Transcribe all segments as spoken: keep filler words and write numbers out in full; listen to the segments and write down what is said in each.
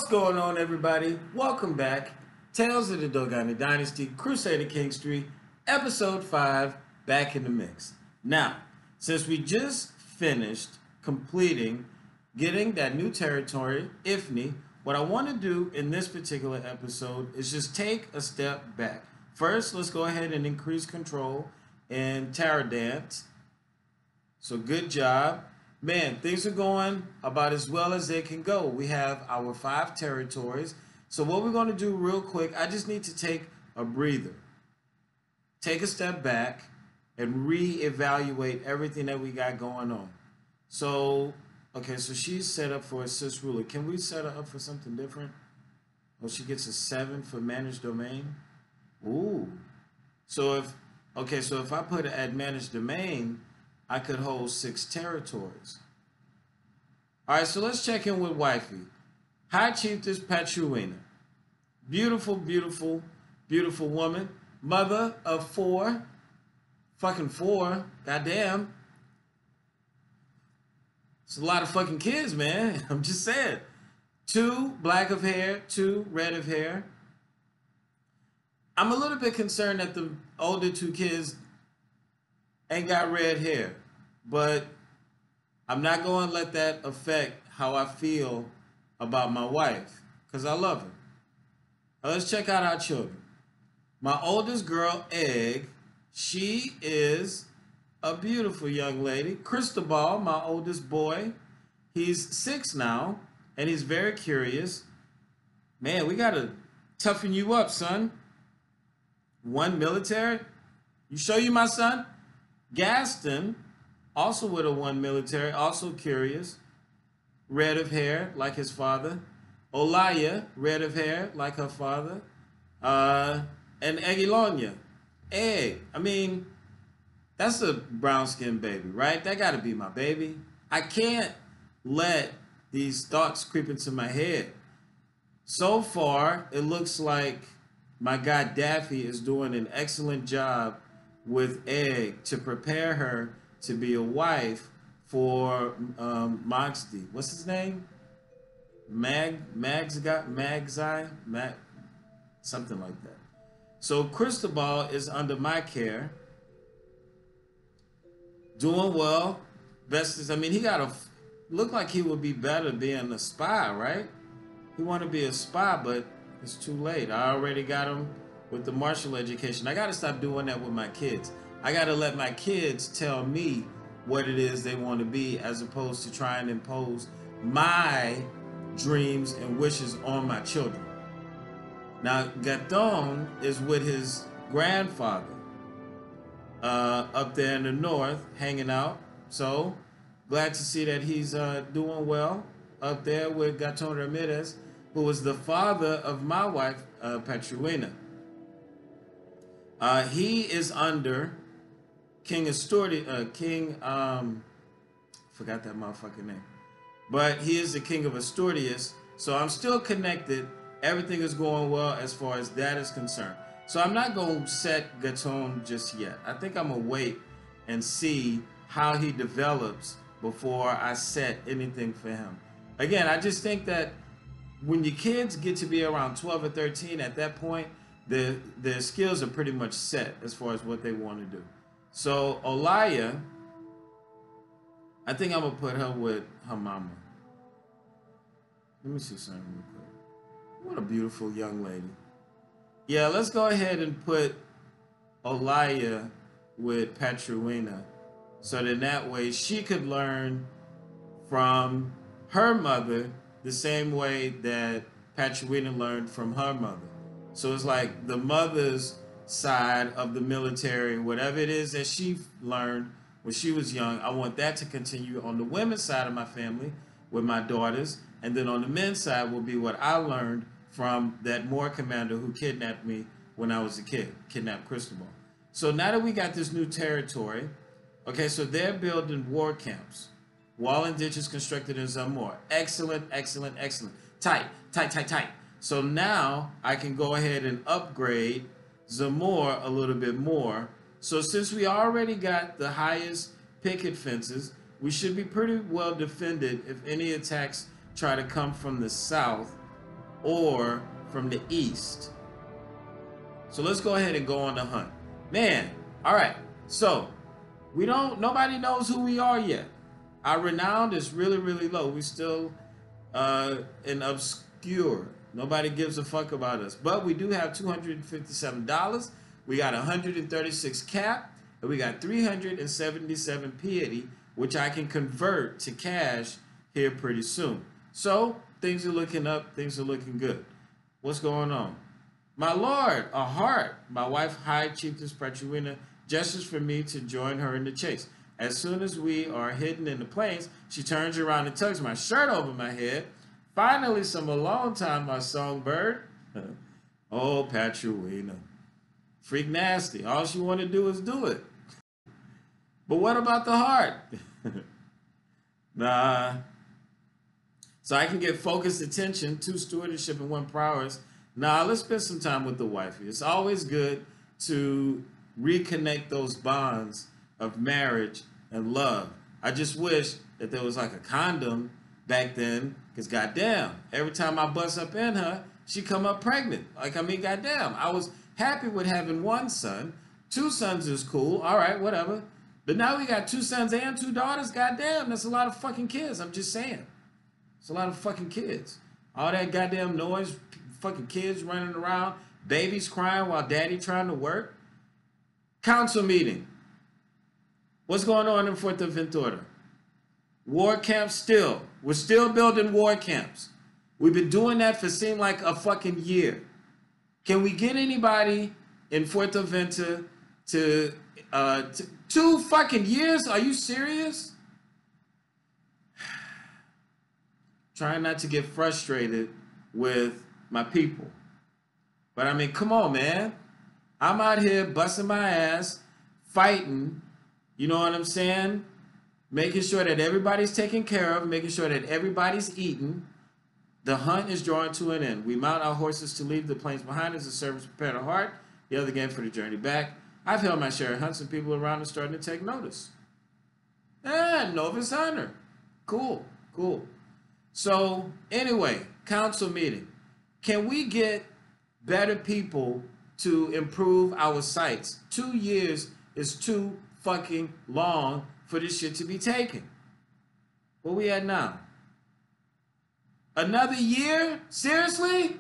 going on, everybody? Welcome back. Tales of the Dogani Dynasty, Crusader Kings three, Episode five, back in the mix. Now, since we just finished completing getting that new territory, Ifni, what I want to do in this particular episode is just take a step back. First, let's go ahead and increase control in Taradant. So good job. Man, things are going about as well as they can go. We have our five territories. So what we're going to do real quick, I just need to take a breather. Take a step back and reevaluate everything that we got going on. So, okay, so she's set up for assist ruler. Can we set her up for something different? Oh, she gets a seven for managed domain. Ooh. So if, okay, so if I put her at managed domain, I could hold six territories. All right, so let's check in with Wifey. High Chiefess Patruina. Beautiful, beautiful, beautiful woman. Mother of four. Fucking four. Goddamn. It's a lot of fucking kids, man. I'm just saying. Two black of hair, two red of hair. I'm a little bit concerned that the older two kids ain't got red hair, but I'm not going to let that affect how I feel about my wife, because I love her. Now let's check out our children. My oldest girl, Egg, she is a beautiful young lady. Cristobal, my oldest boy, he's six now, and he's very curious. Man, we got to toughen you up, son. One military? You show you my son? Gaston, also with a one military, also curious, red of hair like his father. Olaya, red of hair like her father. Uh, and Egilonia, Egg. I mean, that's a brown-skinned baby, right? That got to be my baby. I can't let these thoughts creep into my head. So far, it looks like my guy Daffy is doing an excellent job with Egg to prepare her to be a wife for um, Moxley. What's his name? Mag, Mags got Magzi, Mag, something like that. So Cristobal is under my care, doing well. Best is, I mean, he got a look like he would be better being a spy, right? He want to be a spy, but it's too late. I already got him with the martial education. I got to stop doing that with my kids. I got to let my kids tell me what it is they want to be, as opposed to try and impose my dreams and wishes on my children. Now, Gaton is with his grandfather uh, up there in the north, hanging out. So, glad to see that he's uh, doing well up there with Gaton Ramirez, who was the father of my wife, uh, Patruina. Uh, he is under King Astordi, uh, King, um, forgot that motherfucking name. But he is the king of Astordius, so I'm still connected. Everything is going well as far as that is concerned. So I'm not going to set Gaton just yet. I think I'm going to wait and see how he develops before I set anything for him. Again, I just think that when your kids get to be around twelve or thirteen, at that point, their, their skills are pretty much set as far as what they want to do. So Olaya, I think I'm going to put her with her mama. Let me see something real quick. What a beautiful young lady. Yeah, let's go ahead and put Olaya with Patruina, so that that way she could learn from her mother the same way that Patruina learned from her mother. So it's like the mother's side of the military, whatever it is that she learned when she was young, I want that to continue on the women's side of my family with my daughters, and then on the men's side will be what I learned from that Moor commander who kidnapped me when I was a kid, kidnapped Cristobal. So now that we got this new territory, okay, so they're building war camps. Wall and ditches constructed in Zamor. Excellent, excellent, excellent. Tight, tight, tight, tight. So now I can go ahead and upgrade Zamor a little bit more. So since we already got the highest picket fences, we should be pretty well defended if any attacks try to come from the south or from the east. So let's go ahead and go on the hunt. Man, all right. So we don't, nobody knows who we are yet. Our renown is really, really low. We still uh, in obscure. Nobody gives a fuck about us. But we do have two hundred fifty-seven dollars. We got one hundred thirty-six cap. And we got three hundred seventy-seven piety, which I can convert to cash here pretty soon. So things are looking up. Things are looking good. What's going on? My lord, a heart. My wife, High Chiefess Petrowina, gestures for me to join her in the chase. As soon as we are hidden in the plains, she turns around and tugs my shirt over my head. Finally, some alone time, my songbird. Oh, Petrowina. Freak nasty. All she want to do is do it. But what about the heart? Nah. So I can get focused attention, two stewardship and one prowess. Nah, let's spend some time with the wifey. It's always good to reconnect those bonds of marriage and love. I just wish that there was like a condom back then, because goddamn, every time I bust up in her, she come up pregnant. Like, I mean, goddamn, I was happy with having one son. Two sons is cool. All right, whatever. But now we got two sons and two daughters. Goddamn, that's a lot of fucking kids. I'm just saying. It's a lot of fucking kids. All that goddamn noise, fucking kids running around, babies crying while daddy trying to work. Council meeting. What's going on in Fuerteventura? War camps still. We're still building war camps. We've been doing that for seem like a fucking year. Can we get anybody in Fuerteventura to, uh, to two fucking years? Are you serious? Trying not to get frustrated with my people. But I mean, come on, man. I'm out here busting my ass, fighting, you know what I'm saying? Making sure that everybody's taken care of, making sure that everybody's eating. The hunt is drawing to an end. We mount our horses to leave the plains behind us. The servants prepare the heart, the other game for the journey back. I've held my share of hunts and people around are starting to take notice. Ah, Novus Hunter. Cool, cool. So anyway, council meeting. Can we get better people to improve our sites? Two years is too fucking long for this shit to be taken. Where we at now? Another year? Seriously?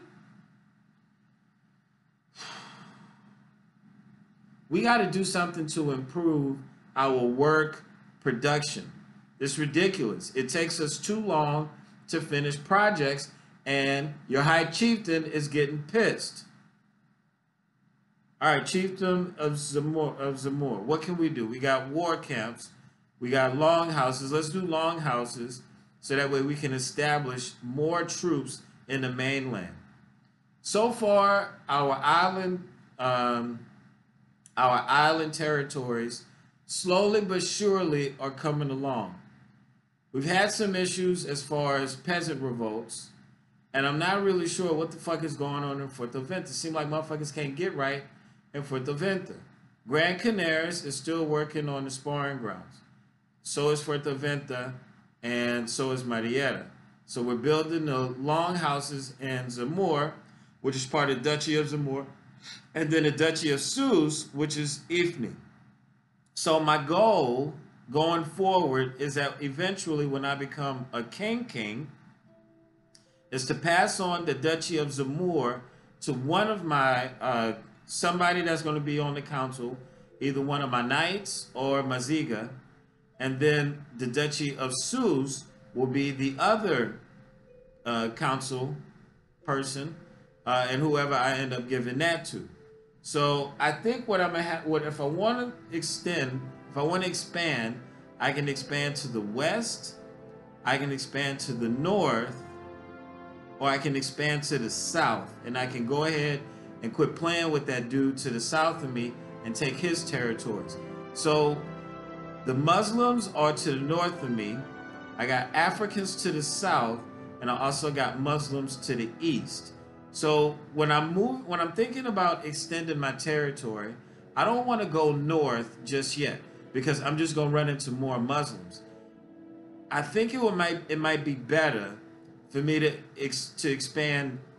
We got to do something to improve our work production. It's ridiculous. It takes us too long to finish projects, and your high chieftain is getting pissed. All right, chieftain of Zamor, of Zamor. What can we do? We got war camps. We got long houses. Let's do long houses so that way we can establish more troops in the mainland. So far, our island, um, our island territories, slowly but surely are coming along. We've had some issues as far as peasant revolts, and I'm not really sure what the fuck is going on in Fuerteventura. It seems like motherfuckers can't get right in Fuerteventura. Gran Canarias is still working on the sparring grounds. So is Fuerteventura, and so is Marietta. So we're building the long houses in Zamor, which is part of the Duchy of Zamor, and then the Duchy of Sus, which is Ifni. So my goal going forward is that eventually when I become a king king, is to pass on the Duchy of Zamor to one of my, uh, somebody that's going to be on the council, either one of my knights or Maziga, and then the Duchy of Sus will be the other uh, council person, uh, and whoever I end up giving that to. So I think what I'm gonna have, what if I want to extend, if I want to expand, I can expand to the west, I can expand to the north, or I can expand to the south, and I can go ahead and quit playing with that dude to the south of me and take his territories. So the Muslims are to the north of me, I got Africans to the south, and I also got Muslims to the east. So when I'm move, when I'm thinking about extending my territory, I don't want to go north just yet because I'm just gonna run into more Muslims. I think it would might it might be better for me to ex, to expand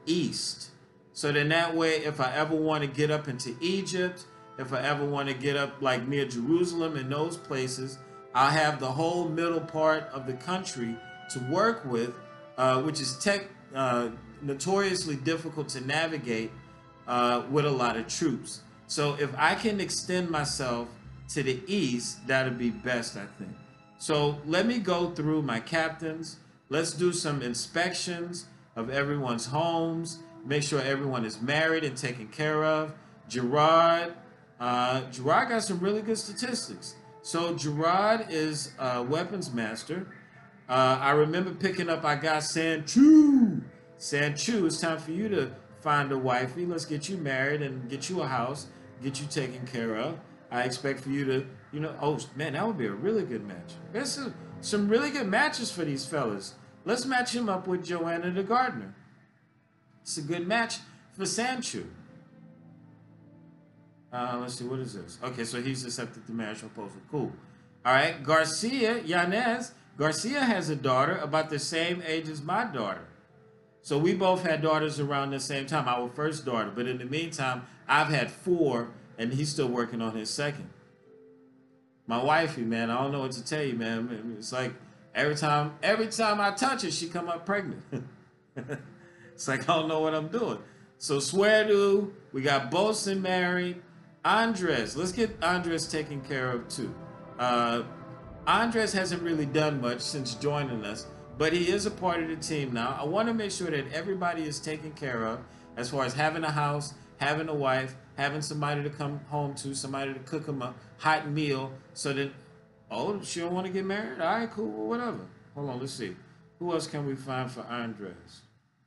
east. So then that way, if I ever want to get up into Egypt, if I ever want to get up like near Jerusalem and those places, I'll have the whole middle part of the country to work with, uh, which is tech, uh, notoriously difficult to navigate uh, with a lot of troops. So if I can extend myself to the east, that'll be best, I think. So let me go through my captains. Let's do some inspections of everyone's homes. Make sure everyone is married and taken care of. Gerard, uh, Gerard got some really good statistics. So Gerard is a weapons master. Uh, I remember picking up, I got Sanchu. Sanchu, it's time for you to find a wifey. Let's get you married and get you a house, get you taken care of. I expect for you to, you know, oh man, that would be a really good match. There's a, some really good matches for these fellas. Let's match him up with Joanna the Gardener. It's a good match for Sanchu. Uh, let's see, what is this? Okay, so he's accepted the marriage proposal. Cool. All right, Garcia, Yanez. Garcia has a daughter about the same age as my daughter. So we both had daughters around the same time, our first daughter. But in the meantime, I've had four, and he's still working on his second. My wifey, man, I don't know what to tell you, man. It's like every time, every time I touch her, she come up pregnant. It's like I don't know what I'm doing. So Sweardo, we got Bosun married. Andres, let's get Andres taken care of too. Uh, Andres hasn't really done much since joining us, but he is a part of the team now. I want to make sure that everybody is taken care of as far as having a house, having a wife, having somebody to come home to, somebody to cook them a hot meal so that, oh, she don't want to get married? All right, cool, well, whatever. Hold on, let's see. Who else can we find for Andres?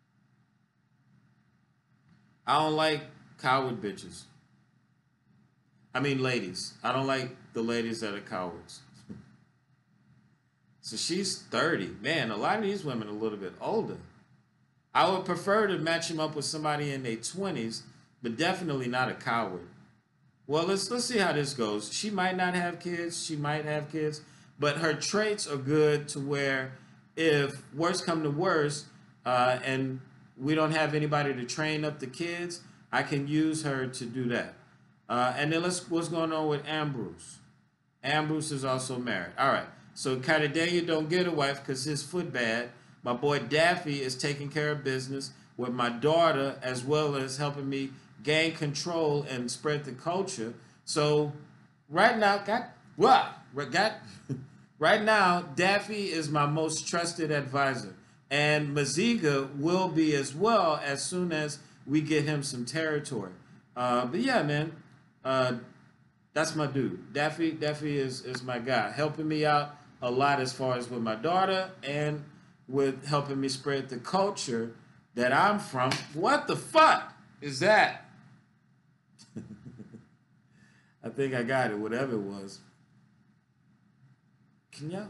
I don't like coward bitches. I mean ladies. I don't like the ladies that are cowards. So she's thirty. Man, a lot of these women are a little bit older. I would prefer to match him up with somebody in their twenties, but definitely not a coward. Well, let's let's see how this goes. She might not have kids. She might have kids, but her traits are good to where if worse come to worse, uh, and we don't have anybody to train up the kids, I can use her to do that. Uh, and then let's what's going on with Ambrose. Ambrose is also married. All right. So Cartagena don't get a wife because his foot bad. My boy Daffy is taking care of business with my daughter as well as helping me gain control and spread the culture. So right now, got what? Got right now, Daffy is my most trusted advisor, and Maziga will be as well as soon as we get him some territory. Uh, but yeah, man, uh, that's my dude. Daffy, Daffy is is my guy, helping me out a lot as far as with my daughter and with helping me spread the culture that I'm from. What the fuck is that? I think I got it, whatever it was. Can y'all?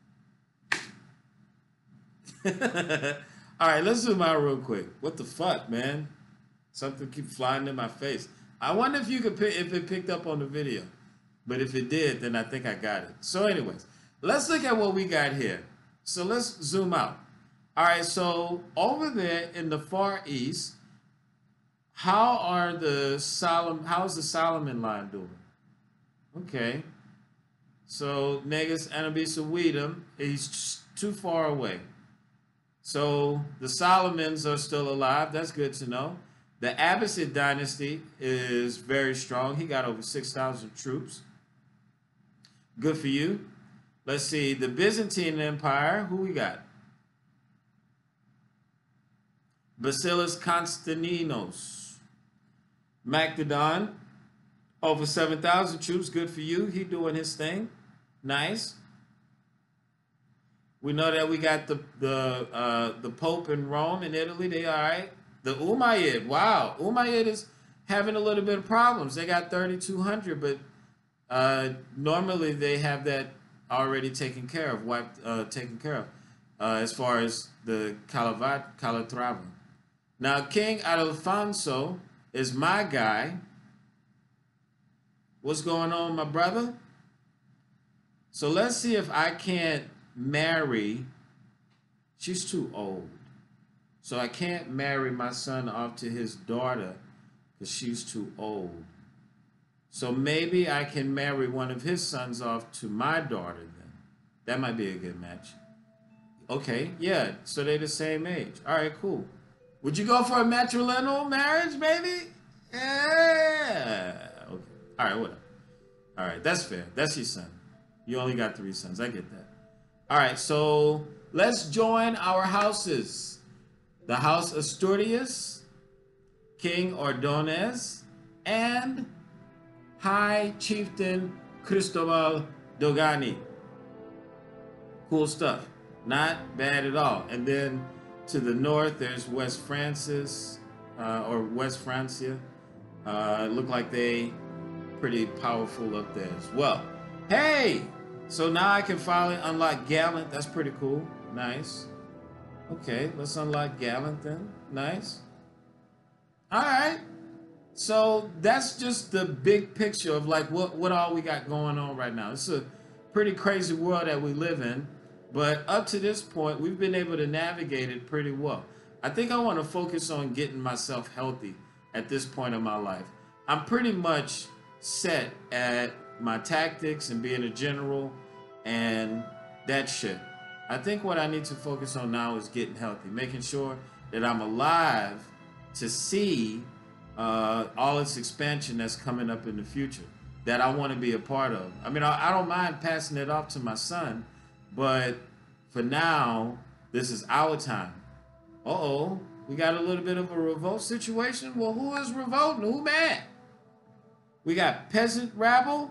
All right, let's zoom out real quick. What the fuck, man? Something keep flying in my face. I wonder if you could pick, if it picked up on the video. But if it did, then I think I got it. So anyways, let's look at what we got here. So let's zoom out. All right, so over there in the Far East, how are the Solomon, how's the Solomon line doing? Okay. So Negus Anabisa Weedham, he's too far away. So the Solomons are still alive. That's good to know. The Abbasid dynasty is very strong. He got over six thousand troops. Good for you. Let's see. The Byzantine Empire, who we got? Basilis Constantinos. Macedon, over seven thousand troops. Good for you. He doing his thing. Nice. We know that we got the the uh, the Pope in Rome in Italy. They all right. The Umayyad. Wow. Umayyad is having a little bit of problems. They got thirty-two hundred, but uh, normally they have that already taken care of, wiped, uh, taken care of, uh, as far as the Calavat, Calatrava. Now, King Alfonso is my guy. What's going on, my brother? So let's see if I can't marry. She's too old. So I can't marry my son off to his daughter because she's too old. So maybe I can marry one of his sons off to my daughter then. That might be a good match. Okay, yeah, so they're the same age. All right, cool. Would you go for a matrilineal marriage, baby? Yeah. Okay. All right, whatever. All right, that's fair. That's your son. You only got three sons. I get that. All right, so let's join our houses. The House Asturias, King Ordonez, and High Chieftain Cristobal Dogani. Cool stuff. Not bad at all. And then to the north, there's West Francis, uh, or West Francia. Uh, look like they pretty powerful up there as well. Hey! So now I can finally unlock Gallant. That's pretty cool. Nice. Okay, let's unlock Gallant then. Nice. All right. So that's just the big picture of like what, what all we got going on right now. It's a pretty crazy world that we live in. But up to this point, we've been able to navigate it pretty well. I think I want to focus on getting myself healthy at this point in my life. I'm pretty much set at my tactics and being a general and that shit. I think what I need to focus on now is getting healthy, making sure that I'm alive to see uh, all its expansion that's coming up in the future that I want to be a part of. I mean, I, I don't mind passing it off to my son, but for now, this is our time. Uh-oh, we got a little bit of a revolt situation. Well, who is revolting? Who mad? We got peasant rabble.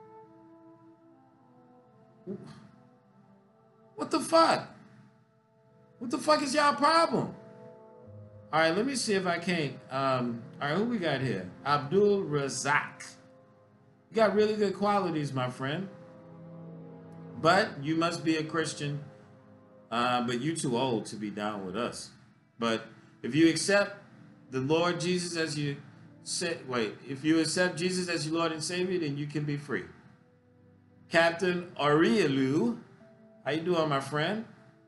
What the fuck? What the fuck is y'all problem? All right, let me see if I can't. Um, all right, who we got here? Abdul Razak. You got really good qualities, my friend. But you must be a Christian. Uh, but you too old to be down with us. But if you accept the Lord Jesus as you say, wait, if you accept Jesus as your Lord and Savior, then you can be free. Captain Aurielu, how you doing, my friend?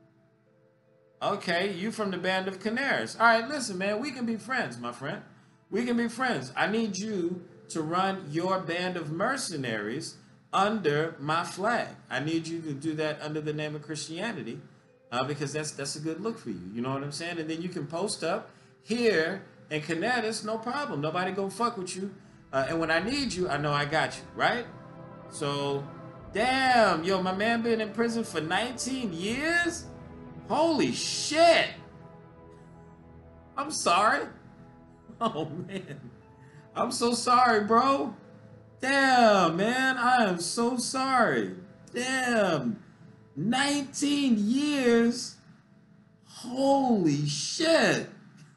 Okay, you from the band of Canarias. All right, listen, man, we can be friends, my friend. We can be friends. I need you to run your band of mercenaries under my flag. I need you to do that under the name of Christianity, uh, because that's that's a good look for you. You know what I'm saying? And then you can post up here in Canarias, no problem. Nobody gonna fuck with you. Uh, and when I need you, I know I got you, right? So, damn, yo, my man been in prison for nineteen years? Holy shit. I'm sorry. Oh, man. I'm so sorry, bro. Damn, man. I am so sorry. Damn. nineteen years? Holy shit.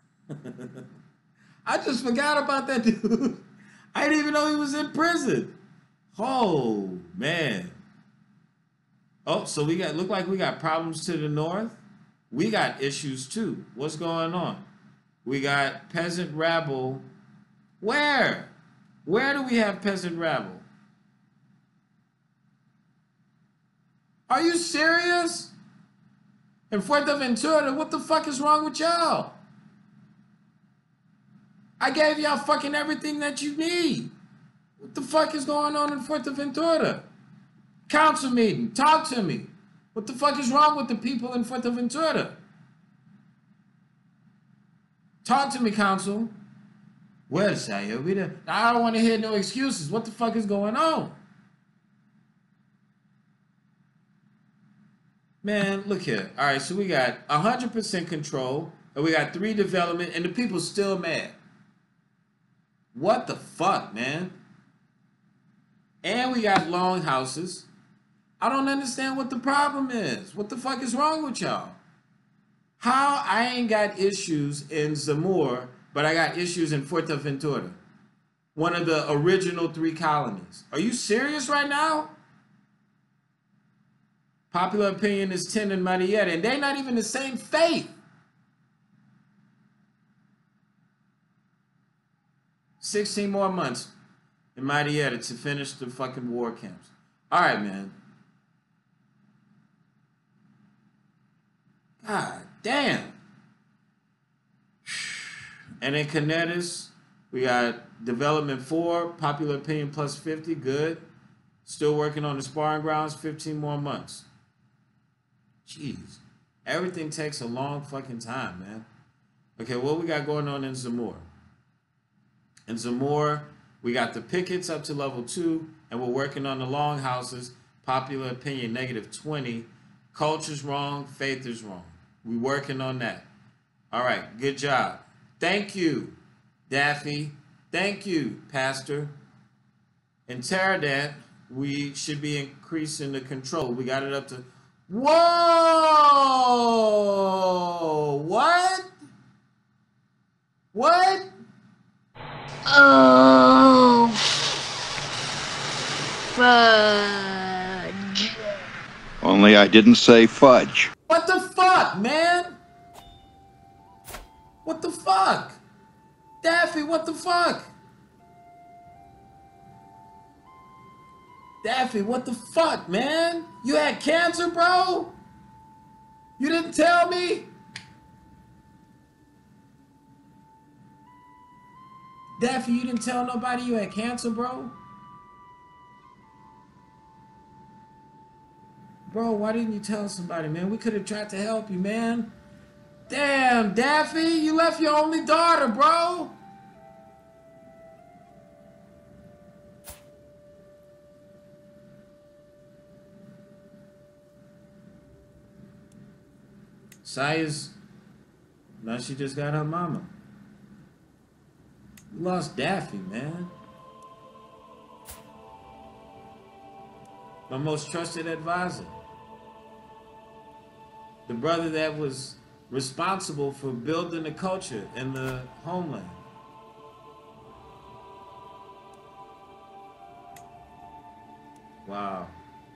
I just forgot about that dude. I didn't even know he was in prison. Oh, man. Oh, so we got, look like we got problems to the north. We got issues too. What's going on? We got peasant rabble. Where? Where do we have peasant rabble? Are you serious? In Fuerteventura, what the fuck is wrong with y'all? I gave y'all fucking everything that you need. What the fuck is going on in Fuerteventura? Council meeting, talk to me. What the fuck is wrong with the people in Fuerteventura? Talk to me, council. Well, Saya, we done, I don't want to hear no excuses. What the fuck is going on? Man, look here. All right, so we got one hundred percent control, and we got three development, and the people still mad. What the fuck, man? And we got long houses. I don't understand what the problem is. What the fuck is wrong with y'all? How I ain't got issues in Zamora, but I got issues in Fuerteventura, one of the original three colonies. Are you serious right now? Popular opinion is ten in Marietta, and they're not even the same faith. sixteen more months in Marietta to finish the fucking war camps. All right, man. God damn. And in Canarias, we got development four, popular opinion plus fifty, good. Still working on the sparring grounds, fifteen more months. Jeez. Everything takes a long fucking time, man. Okay, what we got going on in Zamora? In Zamora, we got the pickets up to level two, and we're working on the longhouses, popular opinion negative twenty. Culture's wrong, faith is wrong. We working on that. All right, good job. Thank you, Daffy. Thank you, Pastor. In Taradat, we should be increasing the control. We got it up to... Whoa! What? What? Oh, fudge. Only I didn't say fudge. What the fuck, man? What the fuck? Daffy, what the fuck? Daffy, what the fuck, man? You had cancer, bro? You didn't tell me? Daffy, you didn't tell nobody you had cancer, bro? Bro, why didn't you tell somebody, man? We could have tried to help you, man. Damn, Daffy, you left your only daughter, bro. Saya's, now she just got her mama. You lost Daffy, man. My most trusted advisor. The brother that was responsible for building the culture in the homeland. Wow.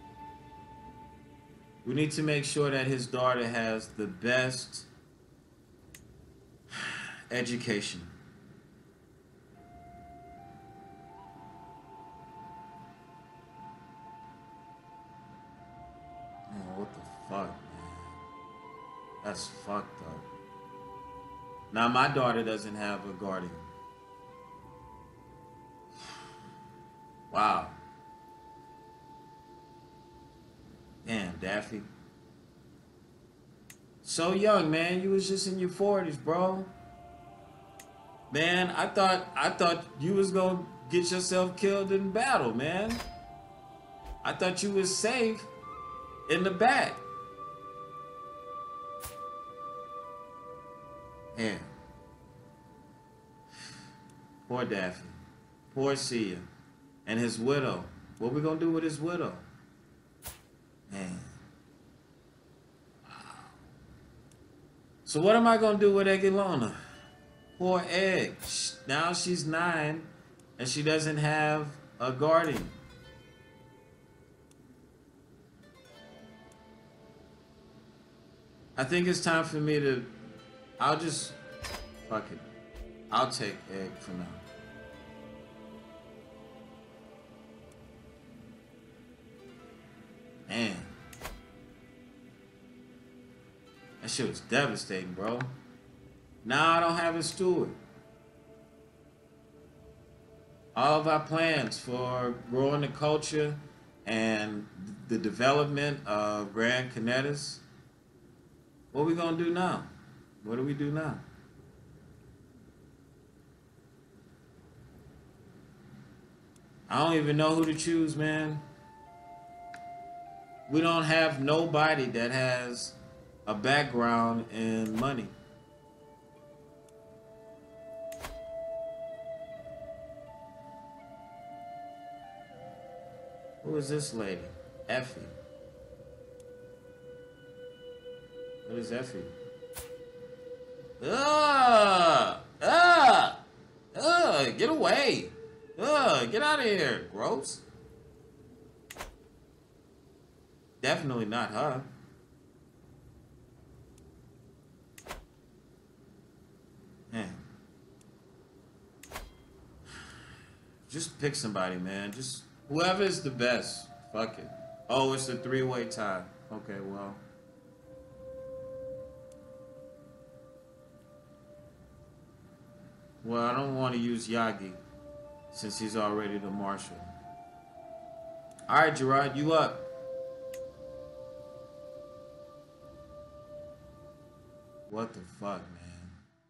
We need to make sure that his daughter has the best education. Oh, what the fuck, man? That's fucked up. Now, my daughter doesn't have a guardian. Wow. Damn, Daffy. So young, man. You was just in your forties, bro. Man, I thought I thought you was gonna get yourself killed in battle, man. I thought you was safe in the back. Yeah. Poor Daffy. Poor Sia. And his widow. What we gonna do with his widow? Man. Wow. So what am I gonna do with Egilona? Poor Egg. Now she's nine and she doesn't have a guardian. I think it's time for me to... I'll just... Fuck it. I'll take Egg for now. Man. That shit was devastating, bro. Now I don't have a steward. All of our plans for growing the culture and the development of Grand Canarias, what are we gonna do now? What do we do now? I don't even know who to choose, man. We don't have nobody that has a background in money. Who is this lady? Effie. What is Effie? Ugh! Ugh! Ugh! Get away! Ugh! Get out of here! Gross. Definitely not her. Man. Just pick somebody, man. Just whoever is the best. Fuck it. Oh, it's a three-way tie. Okay, well. Well, I don't want to use Yagi since he's already the marshal. All right, Gerard, you up. What the fuck, man?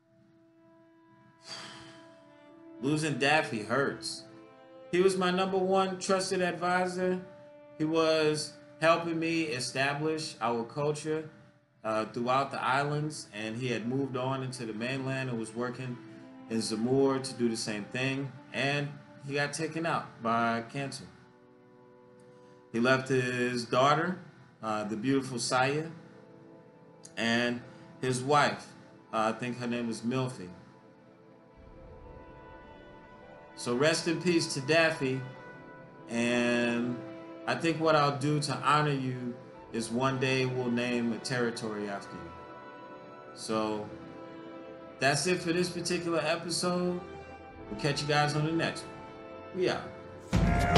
Losing Daffy hurts. He was my number one trusted advisor. He was helping me establish our culture uh, throughout the islands, and he had moved on into the mainland and was working in Zamor to do the same thing, and he got taken out by cancer. He left his daughter, uh, the beautiful Saya, and his wife. Uh, I think her name is Milfy. So rest in peace to Daffy. And I think what I'll do to honor you is one day we'll name a territory after you. So that's it for this particular episode. We'll catch you guys on the next one. We out.